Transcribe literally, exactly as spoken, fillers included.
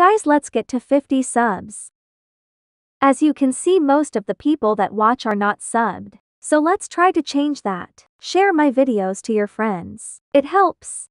Guys, let's get to fifty subs. As you can see, most of the people that watch are not subbed. So let's try to change that. Share my videos to your friends. It helps.